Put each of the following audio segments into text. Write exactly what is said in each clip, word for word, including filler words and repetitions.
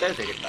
이따 해도 되겠다.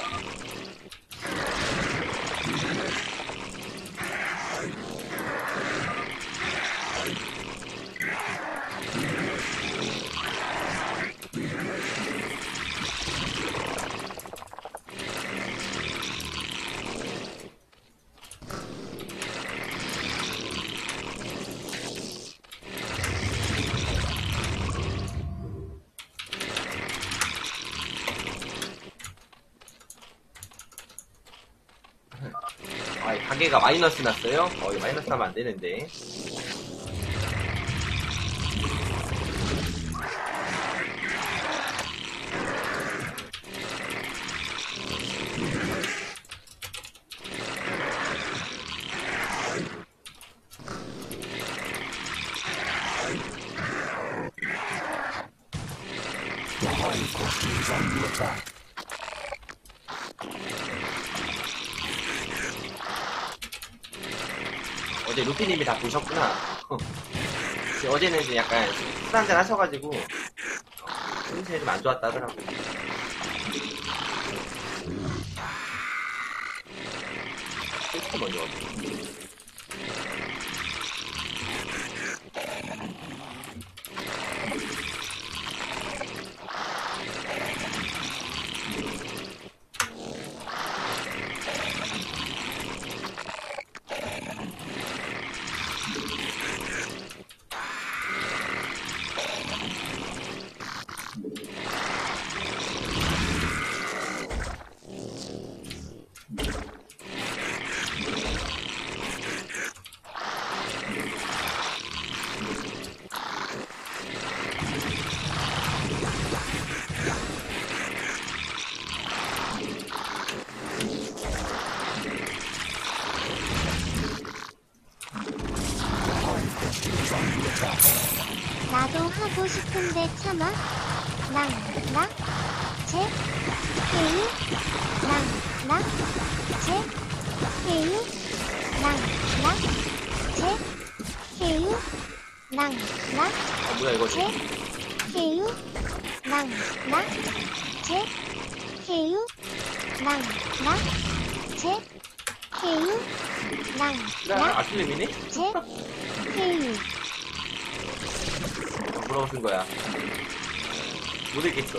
아, 가게가 마이너스 났어요? 어, 이 마이너스 나면 안 되는데. 어제 루피님이 다 보셨구나. 어제는 이제 약간 술 한잔 하셔가지고 컨디션이 좀 안 좋았다 하더라고요. 테스트 먼저 가볼게요. 나도 하고 싶은데 참아. 랑, 랑, 제, 헤유, 랑, 랑, 제, 헤유, 랑, 랑, 제, 헤유, 랑, 랑, 아, 뭐야, 이거. 제, 헤유, 랑, 랑, 제, 헤유, 랑, 랑, 제, 헤유, 랑, 야, 랑, 아킬레미네? 제, 헤유. 뭐라고 쓴 거야? 못 읽겠어.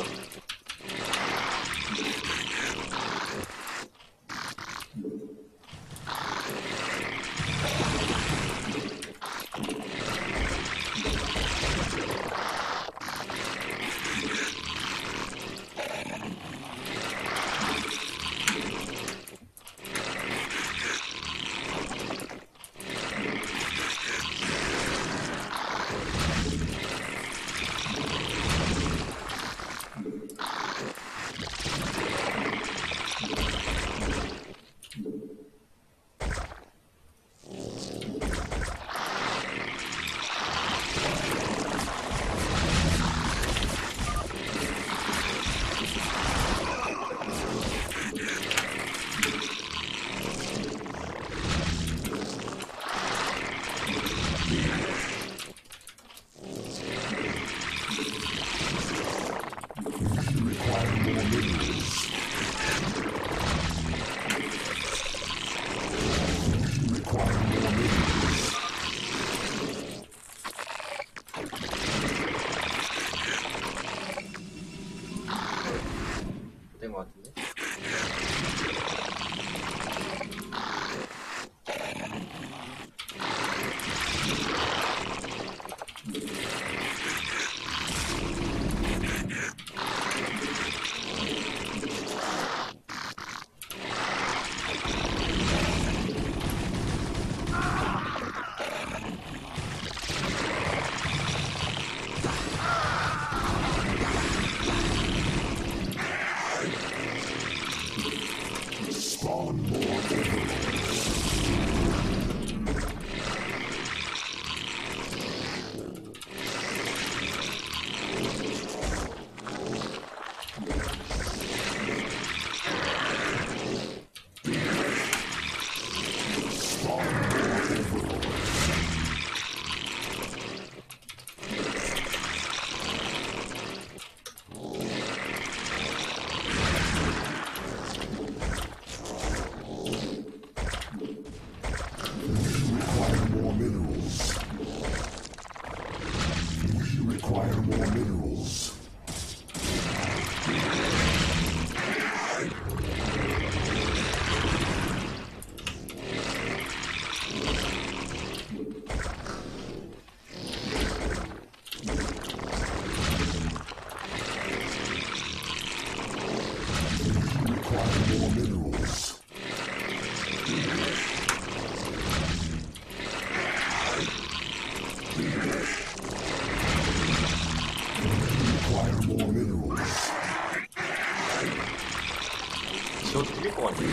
지워도 뚫릴 것 같네.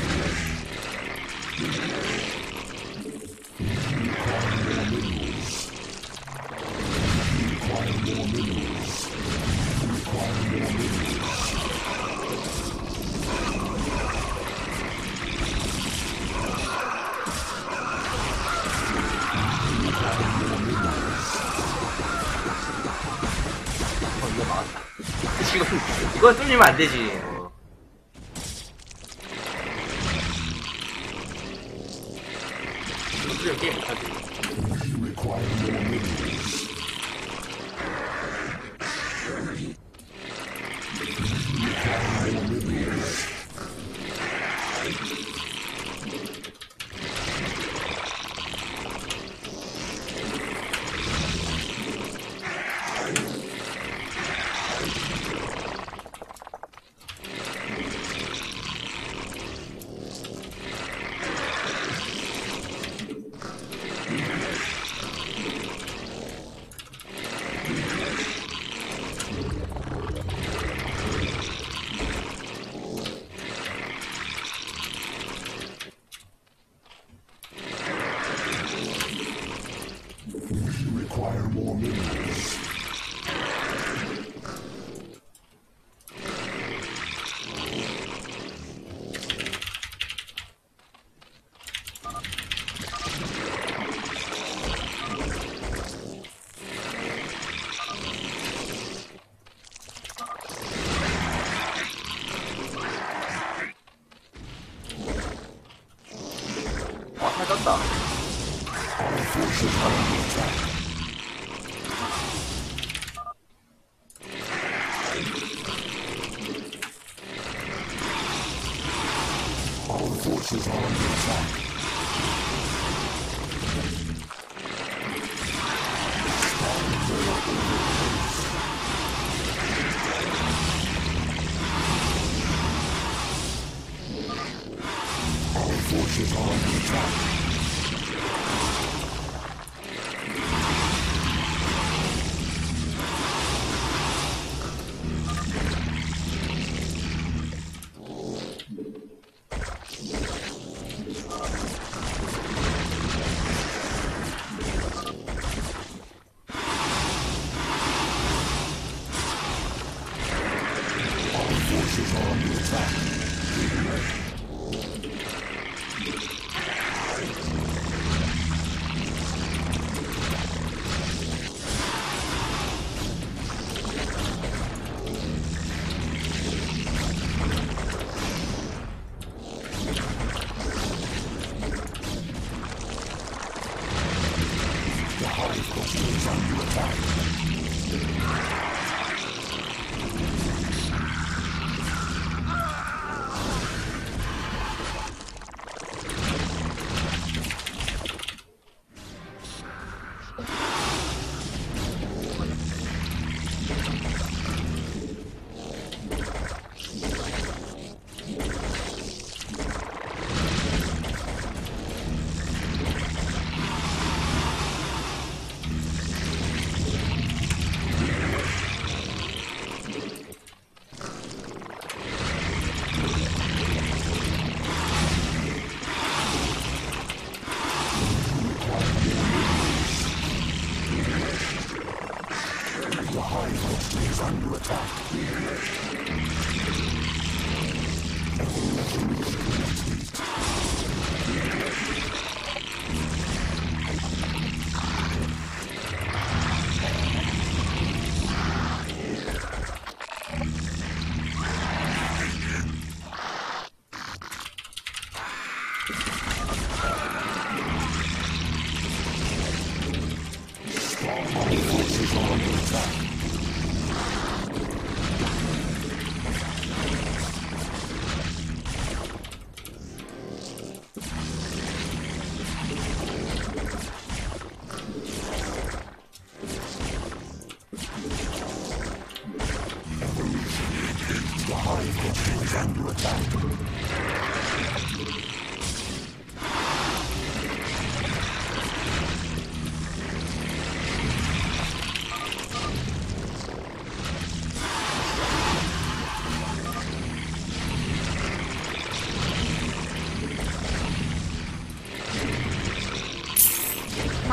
어, 이거 막았다. 지금, 이거 뚫리면 안 되지. 어. 이거 뚫리면 게임 못하지. Require more minerals. 와, 살쪘다. Our forces are under attack. Our forces are under attack. Our forces are under attack. Our forces are under attack. The Hive Cluster is under attack. The Hive Cluster is under attack. Our forces are under attack.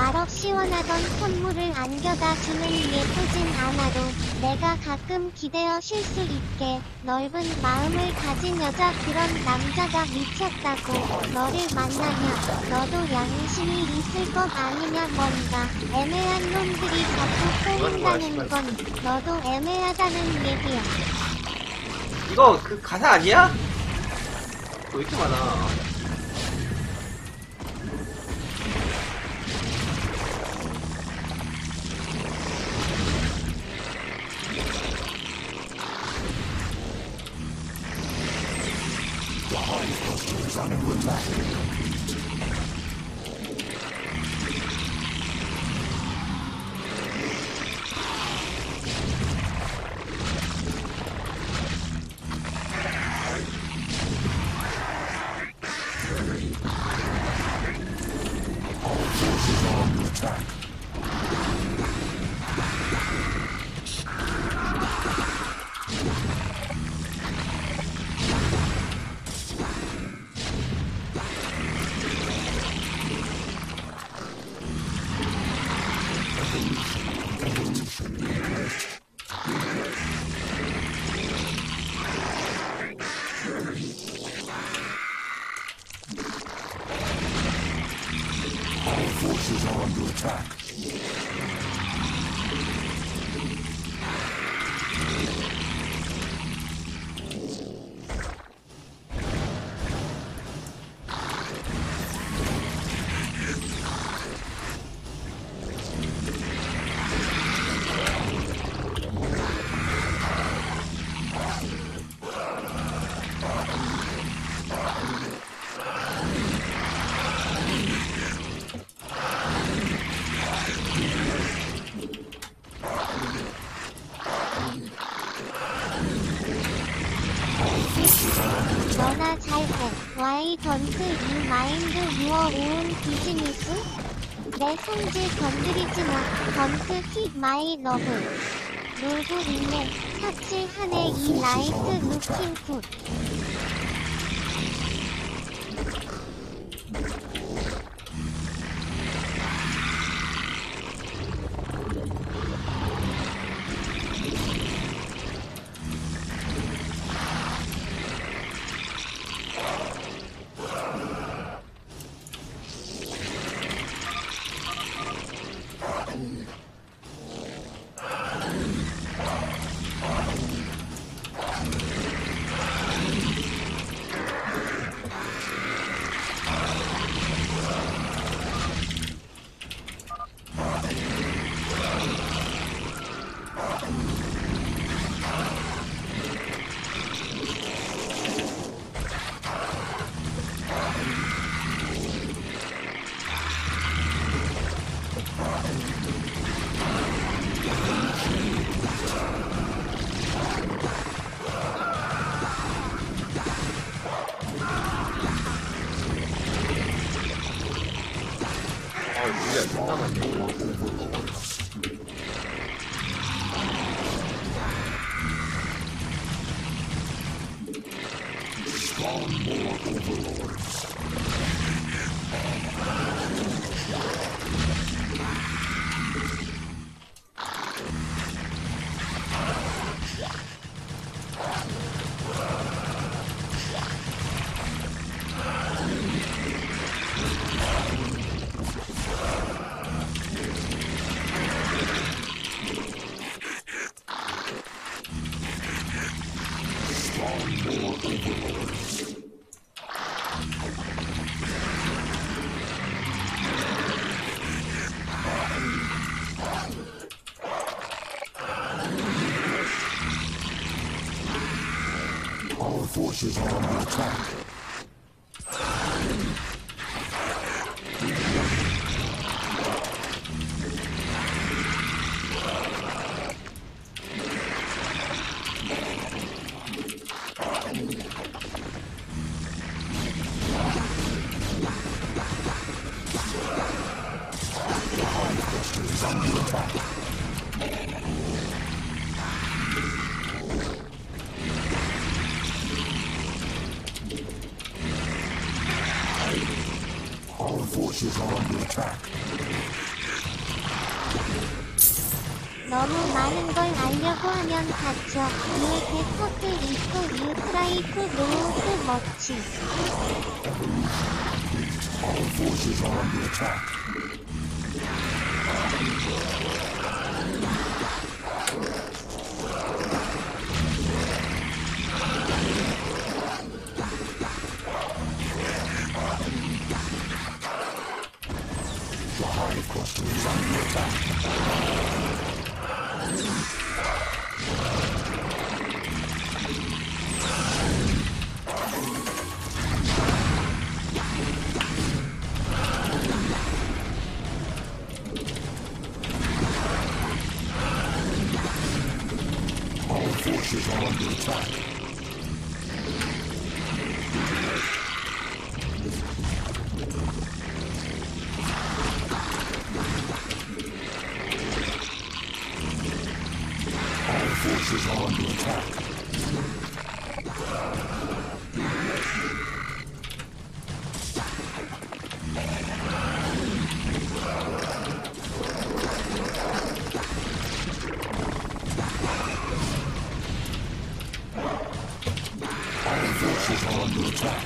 말없 시원하던 선물을 안겨다 주는 예쁘진 않아도 내가 가끔 기대어 쉴 수 있게 넓은 마음을 가진 여자 그런 남자가 미쳤다고. 너를 만나면 너도 양심이 있을 것 아니냐. 뭔가 애매한 놈들이 자꾸 꼬인다는 건 너도 애매하다는 얘기야. 이거 그 가사 아니야? 왜 이렇게 많아? The hive cluster is under attack. Forces are under attack. 너나 잘해. 와이 던트 이 마인드 유어 오은 비즈니스? 내 성질 건드리지 마. 던트 킥 마이 러브. 놀고 있네. 삽질하네. 이 나이트 루킹 굿. 아, 물량 존나 많네. Spawn more overlords. Our forces are under attack. Our forces are under attack. 너무 많은 걸 알려고 하면 다쳐. 이에게 퍼플 있고 유트라이프 노우스 멋지. All forces are under attack. The hive cluster is under attack. All forces are under attack. All forces are under attack. All forces are under attack.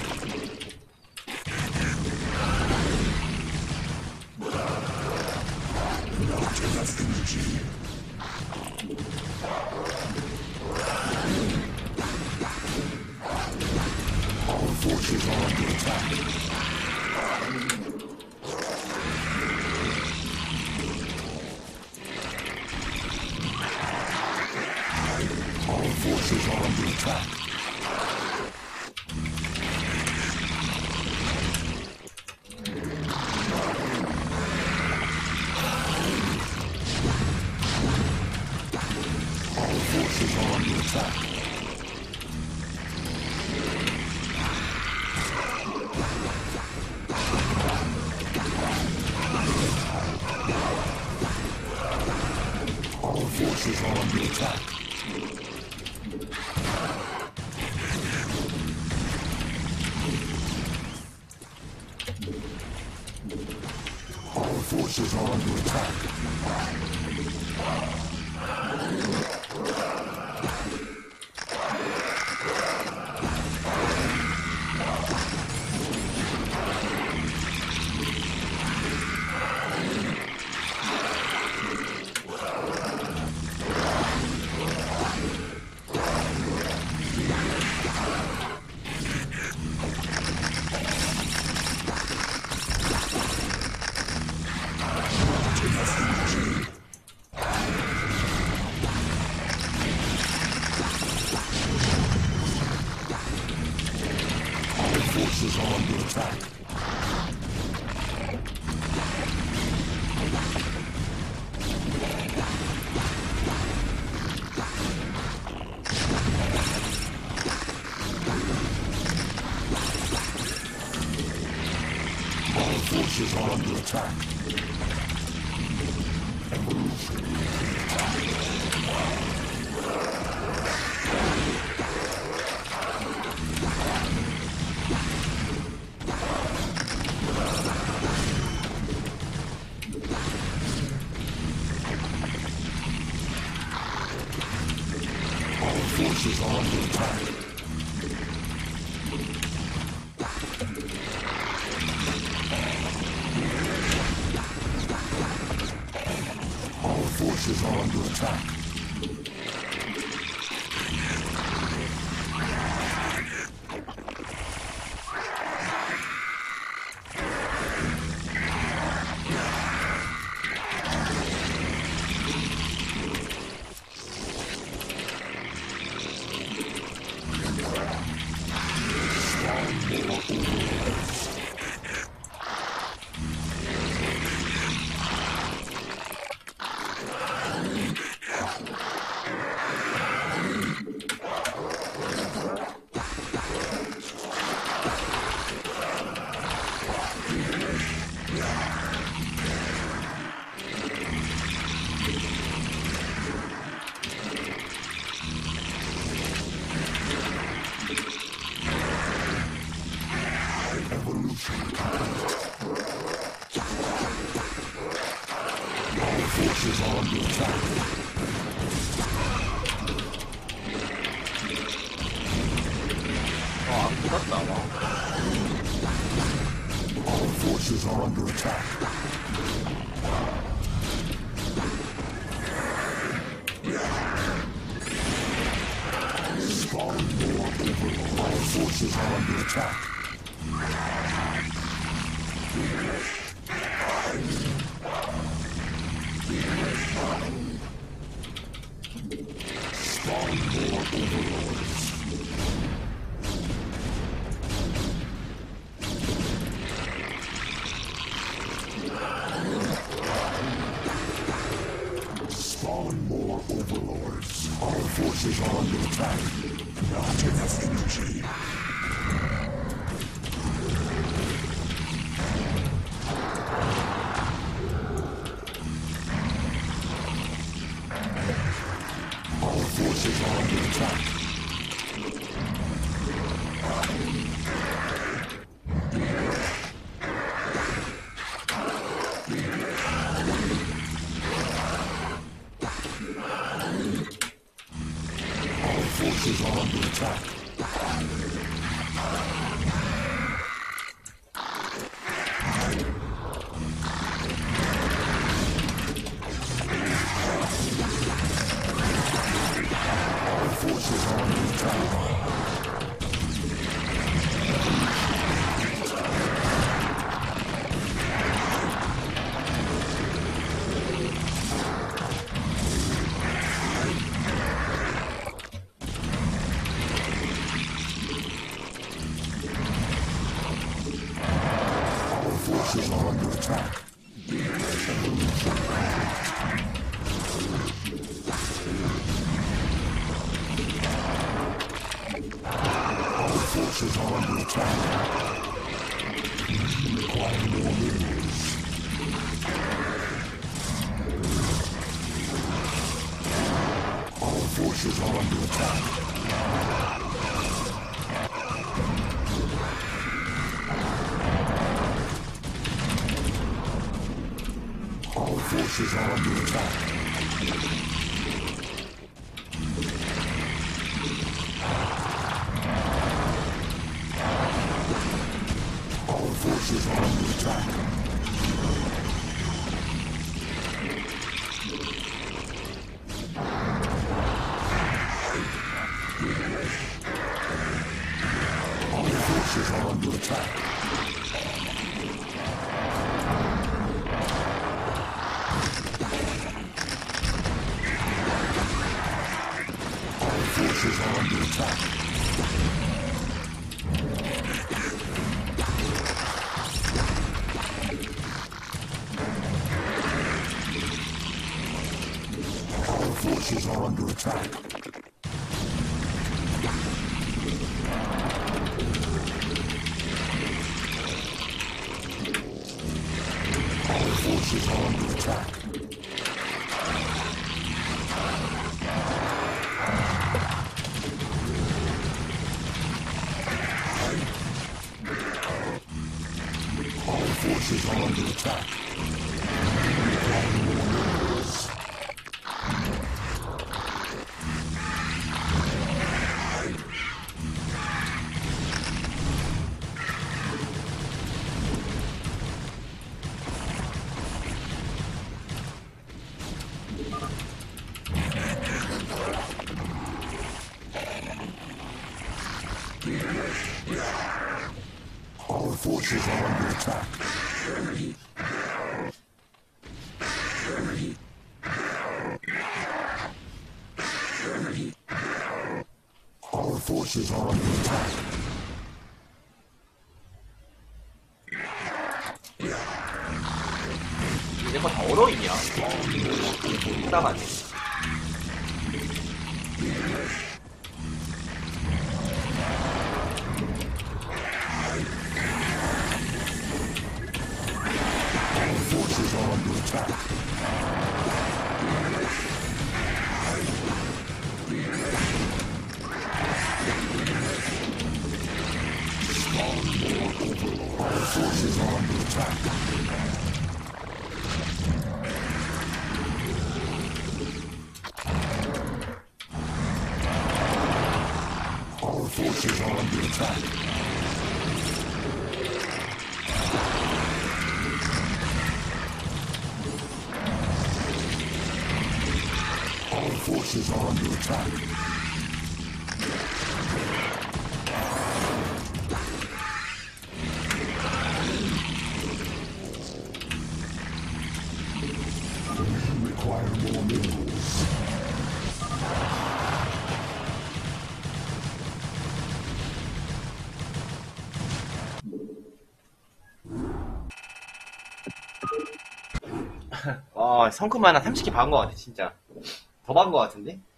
Not enough energy. All forces are under attack. All forces are under attack. All forces are under attack. All forces are under attack. All forces are under attack. All forces are under attack. All forces are under attack. All forces are under attack. All forces are under attack. forces are under attack. 어, 안 굳었다. 와. Our forces are under attack. Spawn more overlord. Our forces are under attack. Spawn more overlords. Spawn more overlords. Our forces are under attack. Not enough energy. Our forces are under attack. Our forces are under attack. Our forces are under attack. Our forces are under attack. Our forces are under attack. Require more minerals. Our forces are under attack. Our forces are under attack. Our forces are under attack. Our forces are under attack. Our forces are under attack. Our forces are under attack. Our forces are under attack. Our forces are under attack. Our forces are under attack. Our forces are under attack. 이제 뭐 더러 있냐? 답답하네. Our forces are under attack. Our forces are under attack. forces are under attack. Our forces are under attack. We require more minerals. 어, 성큼 하나 삼십 개 박은 것 같아, 진짜. 더 박은 것 같은데?